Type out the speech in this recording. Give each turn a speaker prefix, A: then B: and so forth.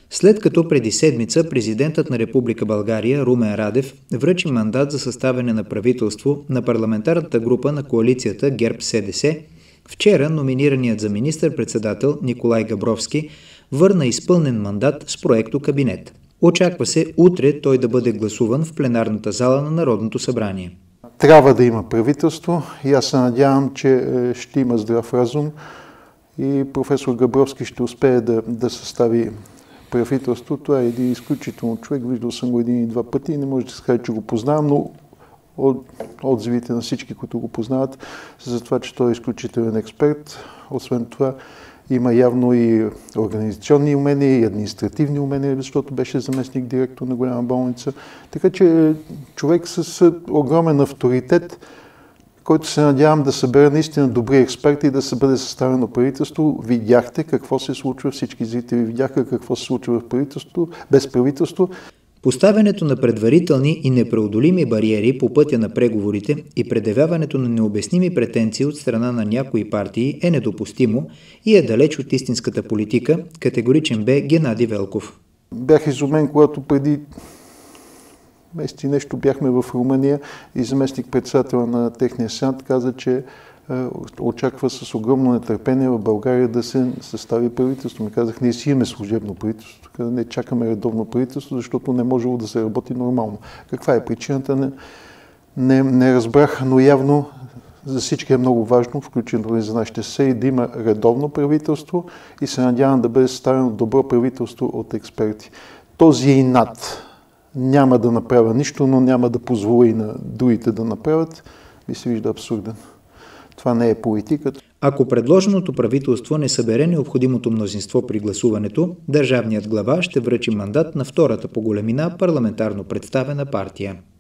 A: След като преди седмица президентът на Република България Румен Радев връчи мандат за съставяне на правителство на парламентарната група на коалицията ГЕРБ-СДС, вчера номинираният за министър-председател Николай Габровски върна изпълнен мандат с проекто кабинет. Очаква се утре той да бъде гласуван в пленарната зала на Народното събрание.
B: Трябва да има правителство и аз се надявам, че ще има здрав разум и професор Габровски ще успее да състави правителство. Това е един изключително човек. Виждал съм го един и два пъти и не може да се каже, че го познавам, но отзивите на всички, които го познават, за това, че той е изключителен експерт. Освен това, има явно и организационни умения, и административни умения, защото беше заместник директор на голяма болница. Така че човек с огромен авторитет, който се надявам да събере наистина добри експерти и да се бъде съставено правителство. Видяхте какво се случва, всички зрители видяха какво се случва в правителство, без правителство.
A: Поставянето на предварителни и непреодолими бариери по пътя на преговорите и предявяването на необясними претенции от страна на някои партии е недопустимо и е далеч от истинската политика, категоричен бе Геннади Велков.
B: Бях изумен, когато преди месец и нещо бяхме в Румъния и заместник-председател на техния сенат каза, че очаква с огромно нетърпение в България да се състави правителство. Ми казах, ние си имаме служебно правителство, не чакаме редовно правителство, защото не можело да се работи нормално. Каква е причината? Не разбрах, но явно за всички е много важно, включително и за нашите съседи, да има редовно правителство и се надявам да бъде съставено добро правителство от експерти. Този инат няма да направя нищо, но няма да позволи на другите да направят, ми се вижда абсурден. Това не е политика.
A: Ако предложеното правителство не събере необходимото мнозинство при гласуването, държавният глава ще връчи мандат на втората по големина парламентарно представена партия.